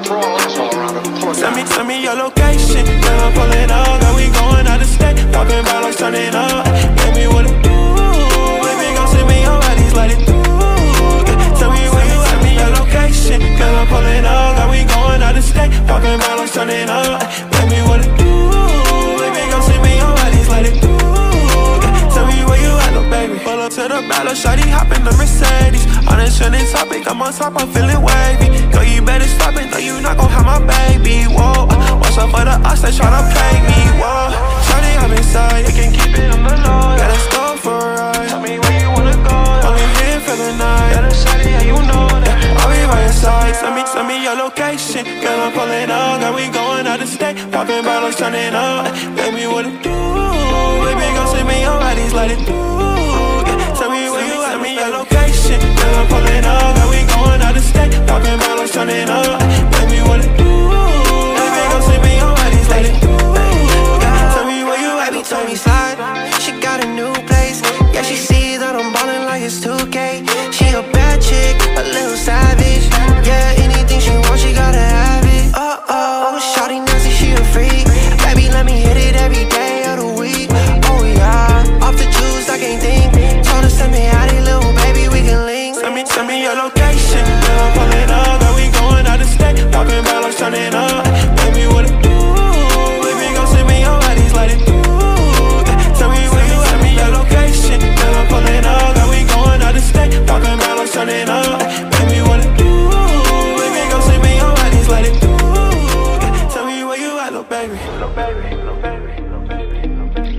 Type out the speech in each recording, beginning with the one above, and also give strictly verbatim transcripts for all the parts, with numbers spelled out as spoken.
Send me, send me your location, girl, I'm pulling up, girl, we going out of state. Popping bottles, turning up, baby, what it do? Baby, gon' send me your bodies, let it do. Tell me where you at, me your location, girl, I'm pulling up, girl, we going out of state. Popping bottles, turning up, baby, what it do? Baby, gon' send me your bodies, let it do. Tell me where you at, no baby. Pull up to the battle, shawty, hop in the Mercedes. On a trending topic, I'm on top, I'm feeling wavy. Girl, you better stop it, no, you not gon' have my baby, whoa. Watch out for the us, they tryna play me, whoa. Shawty, I'm inside, you can keep it on the low. Yeah, let's go for a ride. Tell me where you wanna go. Only here for the night. Yeah, that's shawty, yeah, you know that. I'll be by your side. Send me, send me your location. Girl, I'm pulling up, girl, we going out of state. Popping bottles, turning up. Baby, what it do? Baby, gon' send me your bodies, let it do. Yeah, tell me where you at, me your location. Girl, I'm pulling up, girl, we going out of state. Popping bottles, turning up. Baby, what it do? Baby, gon' send me your bodies, let it do. Yeah, tell me where you at, me Told me slide, she got a new place. Yeah, she see that I'm ballin' like it's two K. She a bad chick, a little savage. Yeah, anything she wants, she gotta have it. Uh-oh, shawty nasty, she a freak. Baby, let me hit it every day of the week. Oh yeah, off the juice, I can't think. Told her send me out it, little baby, we can link. Send me, send me your location. Girl, I'm pulling up, girl, we going out of state. Popping bottles, turning up. Baby, what it do? Baby, gon' send me your bodies, let it do. Tell me where you at, me your location. Girl, I'm pulling up, girl, we going out of state. Popping bottles, turning up. Baby, what it do? Baby, gon' send me your bodies, let it do. Tell me where you at, little baby. Little baby, little baby, little baby, little baby.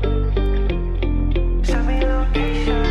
Send me your location.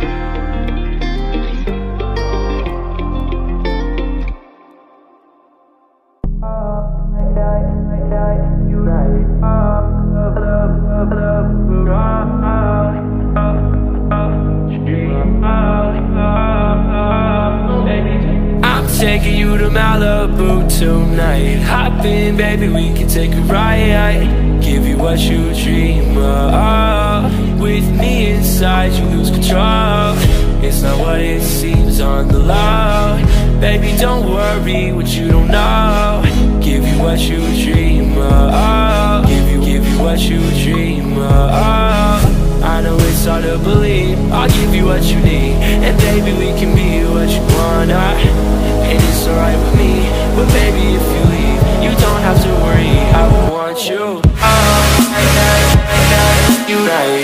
I'm taking you to Malibu tonight. Hop in, baby, we can take a ride. Give you what you dream of. With me inside, you lose control. It's not what it seems on the low. Baby, don't worry what you don't know. Give you what you dream of. Give you, give you what you dream of. I know it's hard to believe. I'll give you what you need, and baby, we can be what you wanna. And it's alright with me, but baby, if you leave, you don't have to worry. I will want you. Oh, you right.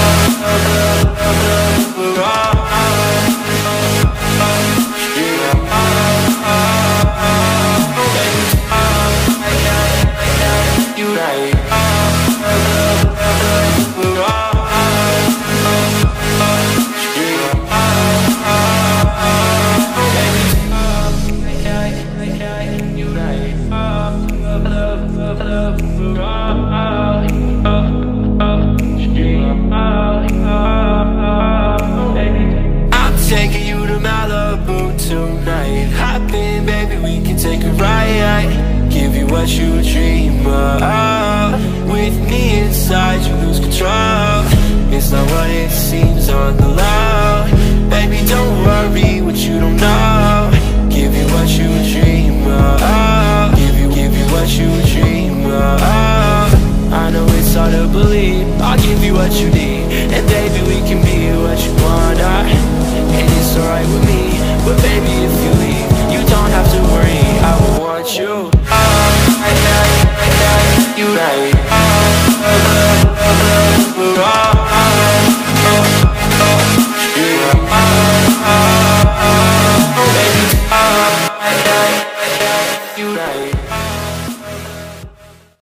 You right. Taking you to Malibu tonight. Hop in, baby, we can take a ride. Give you what you dream of. With me inside, you lose control. It's not what it seems on the low. Baby, don't worry what you don't know. Give you what you dream of. Give you, give you what you dream of. I know it's hard to believe. I'll give you what you need, and baby, we can be what you wanna. And it's alright with me, but baby, if you leave,